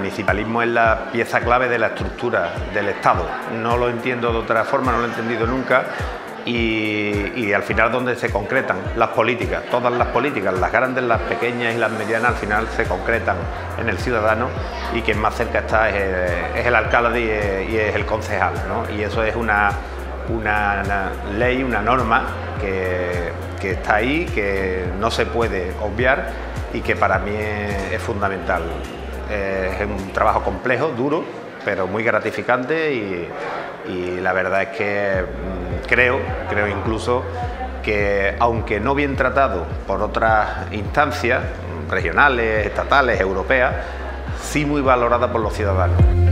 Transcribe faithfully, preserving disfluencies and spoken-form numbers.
municipalismo es la pieza clave de la estructura del Estado. No lo entiendo de otra forma, no lo he entendido nunca. Y, y al final donde se concretan las políticas, todas las políticas, las grandes, las pequeñas y las medianas, al final se concretan en el ciudadano, y quien más cerca está es, es el alcalde y, y es el concejal, ¿no? Y eso es una, una, una ley, una norma que, que está ahí, que no se puede obviar y que para mí es, es fundamental. Es un trabajo complejo, duro, pero muy gratificante, y, y la verdad es que mmm, creo, creo incluso que, aunque no bien tratado por otras instancias regionales, estatales, europeas, sí muy valorada por los ciudadanos.